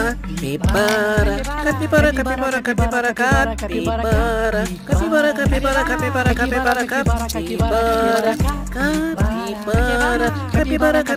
Capibara, capibara, capibara, capibara, capibara, capibara, capibara, capibara, capibara, capibara, capibara, capibara, capibara,